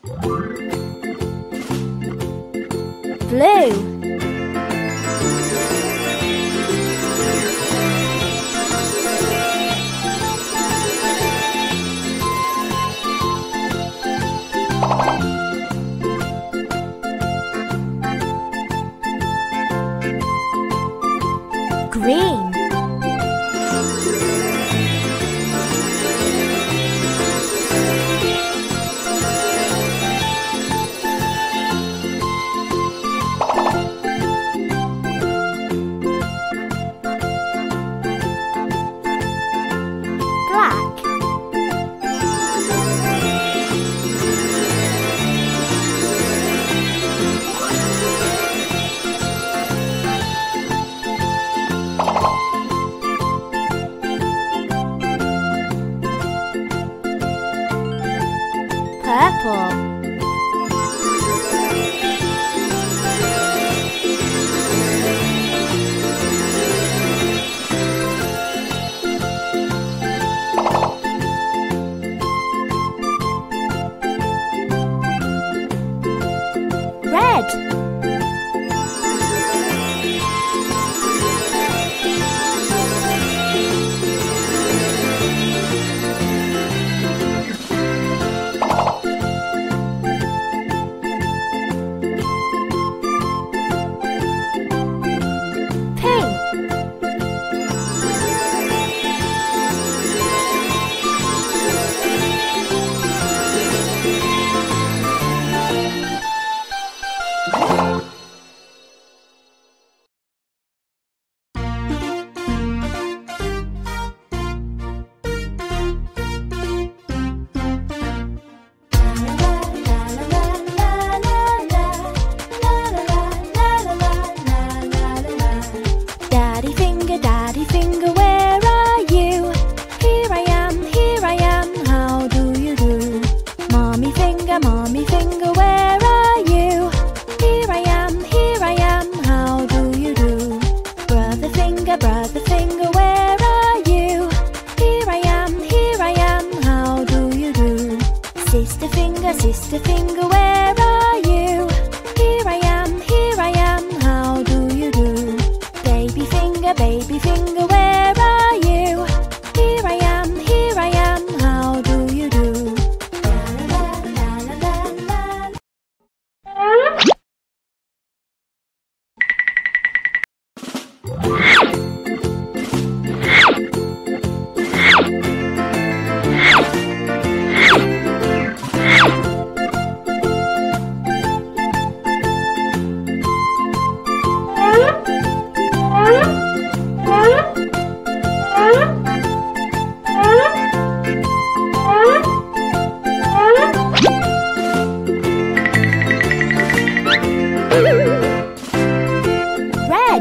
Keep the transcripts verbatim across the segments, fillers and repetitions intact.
Blue. Green. Black. Purple. Red. Daddy finger, daddy finger, where are you? Here I am, here I am, how do you do? Mommy finger, mommy finger, where are you? Here I am, here I am, how do you do? Brother finger, brother finger, where are you? Here I am, here I am, how do you do? Sister finger, sister finger, where are you? Here I am, here I am, how do you do? Baby finger, baby finger, where are you? Here I am, here I am, how do you do? La la la la la la. Red.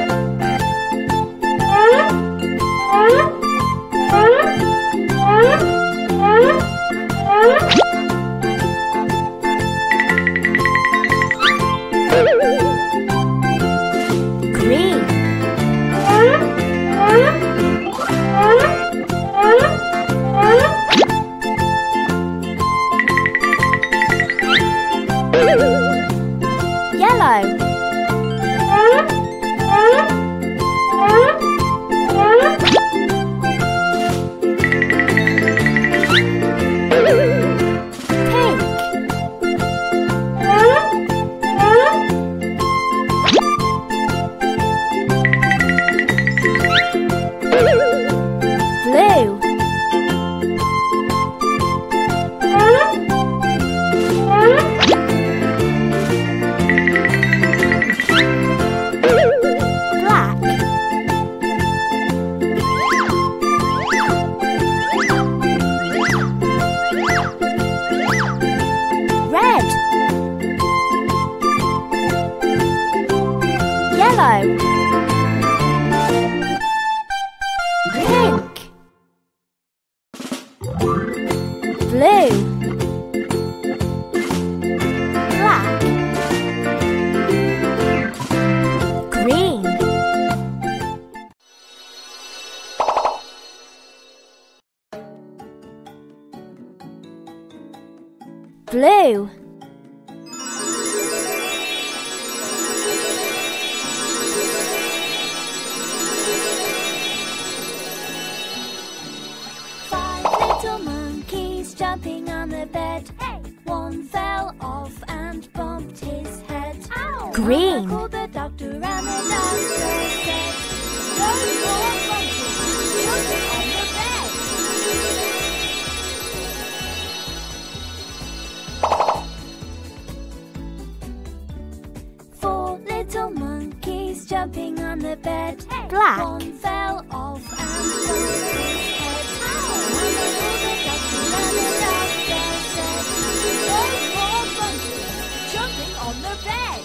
Green. Yellow. Blue. Black. Red. Yellow. Pink. Blue. Black. Green. Blue. Five little monkeys jumping on the bed. Hey! One fell off and bumped his head. Ow! Green. Mama called the doctor and the doctor said, "No more monkeys jumping on the bed." Four little monkeys jumping on the bed. Hey! Black. One fell off and bumped his head. Ow! Mama called the doctor and the doctor said, "No more monkeys jumping on the bed."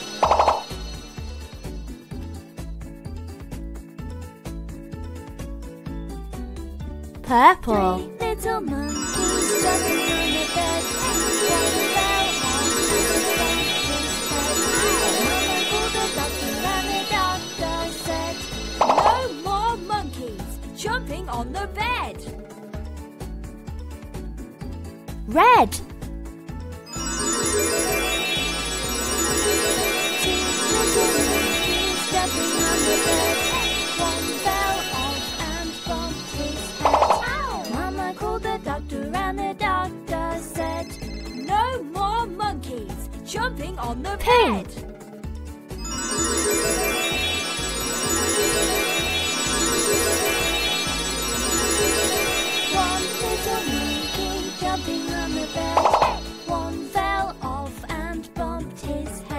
Purple. Three little monkeys jumping on the bed. One fell off and bumped his head. Mama called the doctor and the doctor said, "No more monkeys jumping on the bed." Red. Two little monkeys jumping on the bed. One fell off and bumped his head. Ow! Mama called the doctor and the doctor said, "No more monkeys jumping on the bed." One little monkey jumping on the bed. One fell off and bumped his head.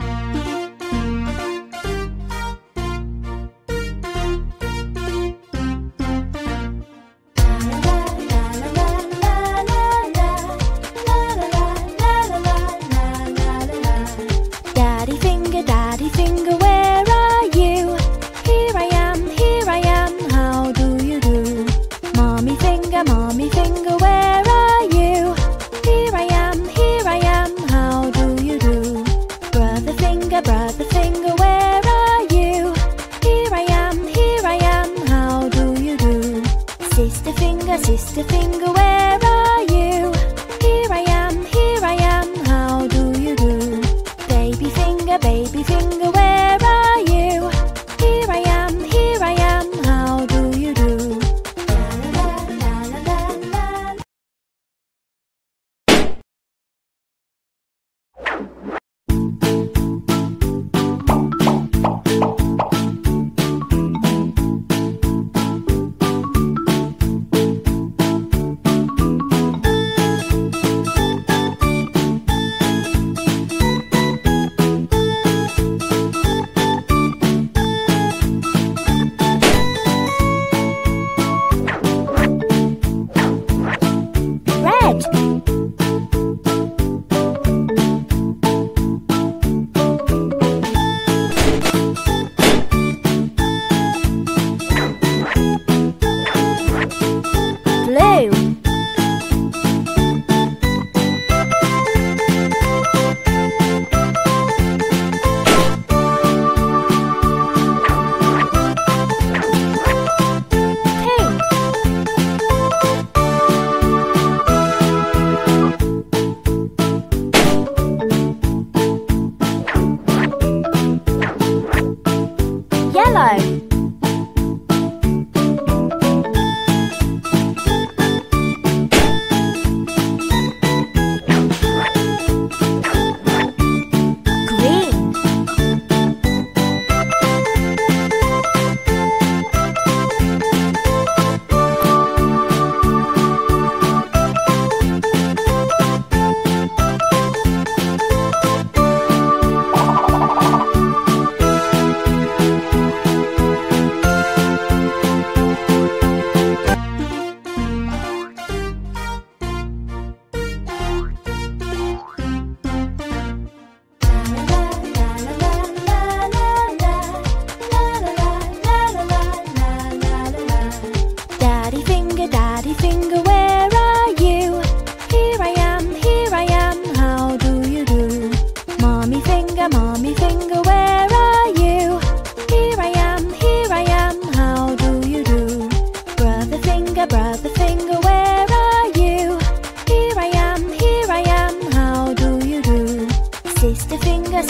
Daddy finger, daddy finger, where are you? Here I am, here I am, how do you do? Mommy finger, mommy finger, where are you? Here I am, here I am, how do you do? Brother finger, brother finger, where are you? Here I am, here I am, how do you do? Sister finger, sister finger, where are you? Here I am, here I am, how do you do? Baby finger, baby finger, where are you? Here I am, here I am, how do you do? La la la la la la.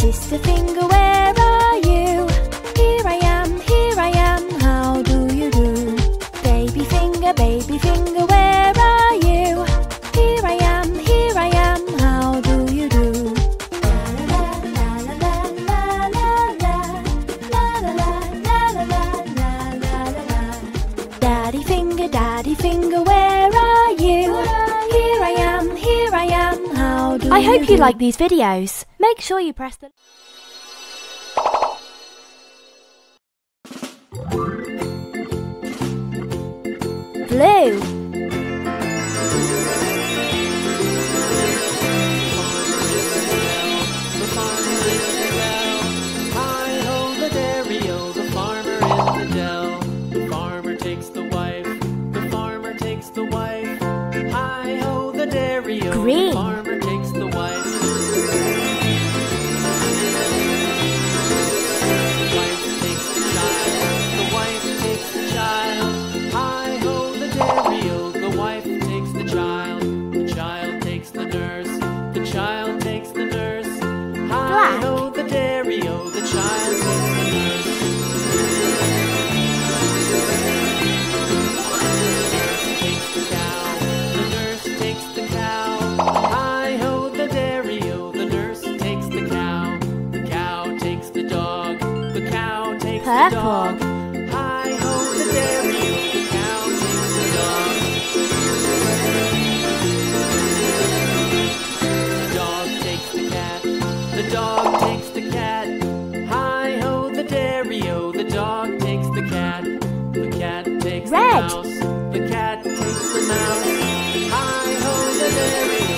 sister finger, where are you? Here I am, here I am, how do you do? Baby finger, baby finger, where are you? Here I am, here I am, how do you do? Daddy finger, daddy finger, where are you? Here I am, here I am, how do you do? I hope you like these videos. Make sure you press the blue. Green. The farmer takes the wife. The wife takes the child. The wife takes the child. Hi ho the dairy-o. The wife takes the child. The child takes the nurse. The child takes the nurse. Hi ho the dairy-o. The child takes the nurse. The nurse takes the cow. The nurse takes the cow. Hi-ho, the dairy-o, the nurse takes the cow. The cow takes the dog. The cow takes Purple. the dog. Hi-ho, the dairy-o, the cow takes the dog. The dog takes the cat. The dog takes the cat. Hi-ho, the dairy-o, the dog takes the cat. The cat takes Red. the mouse. The cat takes the mouse. Hi-ho, the dairy-o.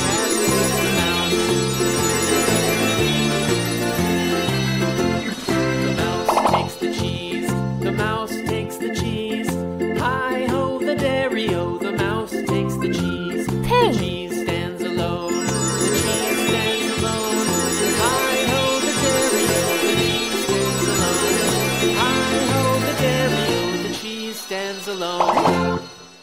The mouse takes the cheese. Hi-ho, the dairy-o, the mouse takes the cheese. Pink. The cheese stands alone. The cheese stands alone. Hi-ho, the dairy-o, the cheese stands alone. Hi-ho, the dairy-o, the cheese stands alone.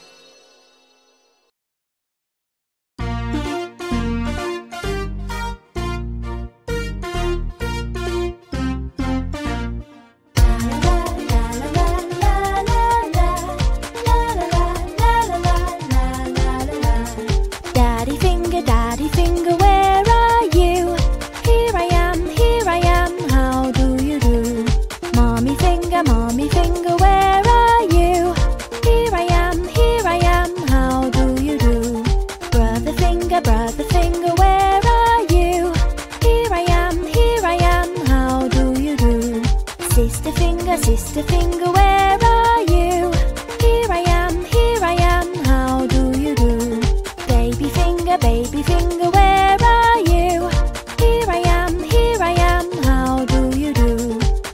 Mommy finger, where are you? Here I am, here I am, how do you do? Brother finger, brother finger, where are you? Here I am, here I am, how do you do? Sister finger, sister finger, where are you? Here I am, here I am, how do you do? Baby finger, baby finger, where are you? Here I am, here I am, how do you do?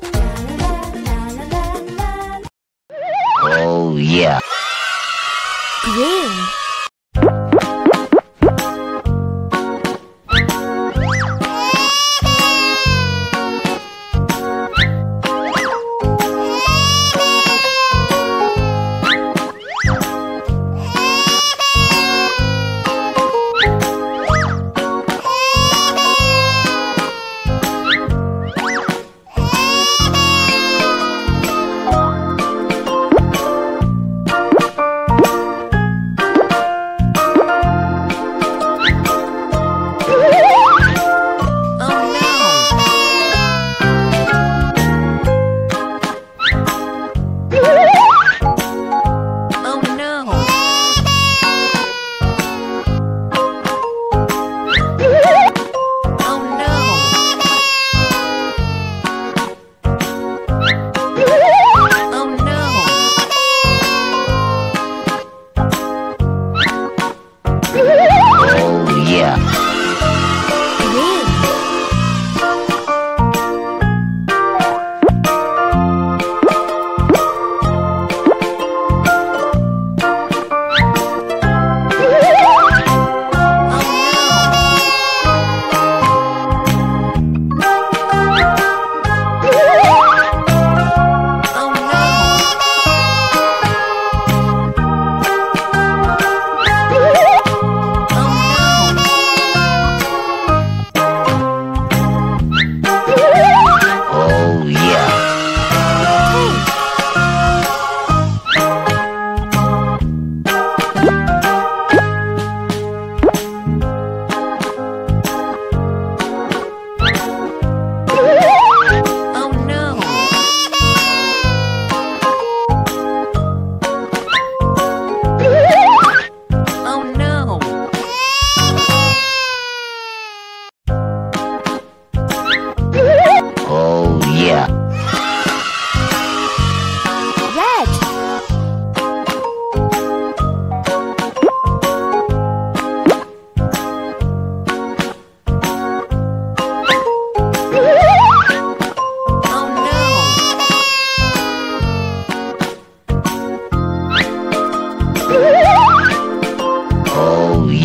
Oh yeah. Green.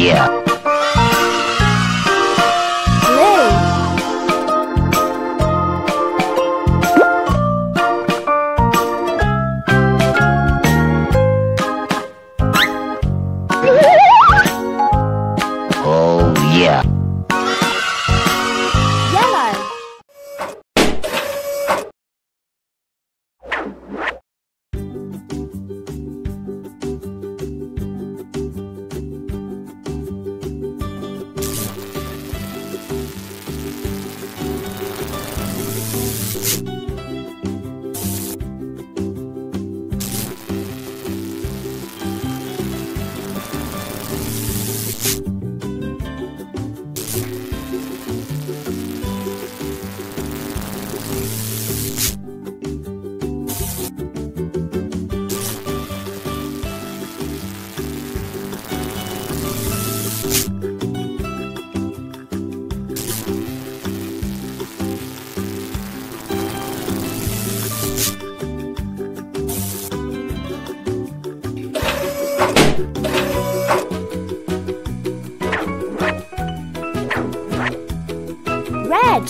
yeah. Blue. Oh yeah. Yellow. Red.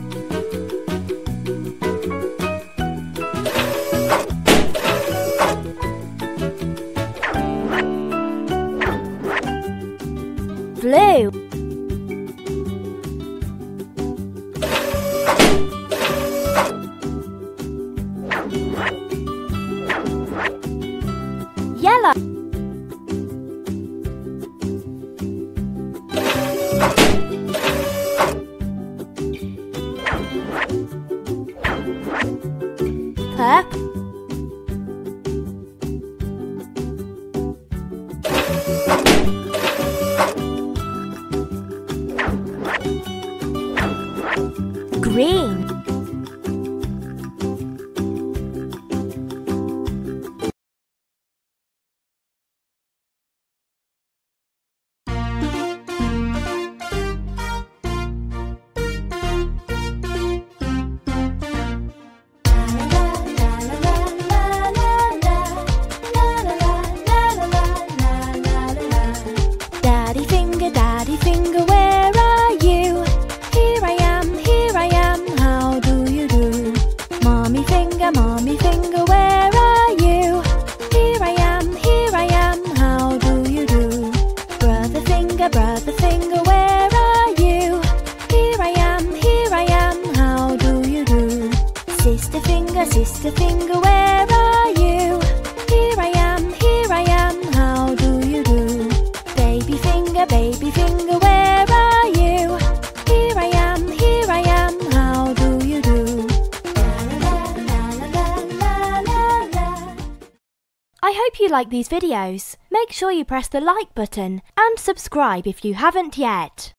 Blue. Yellow. Purple. Green. Daddy finger, daddy finger, where are you? Here I am, here I am, how do you do? Mommy finger, mommy finger, where are you? Here I am, here I am, how do you do? Brother finger, brother finger, where are you? Here I am, here I am, how do you do? Sister finger, sister finger, where are you? Here I am, here I am, how do you do? Baby finger, baby finger, where are you? Here I am, here I am, how do you do? I hope you like these videos. Make sure you press the like button and subscribe if you haven't yet.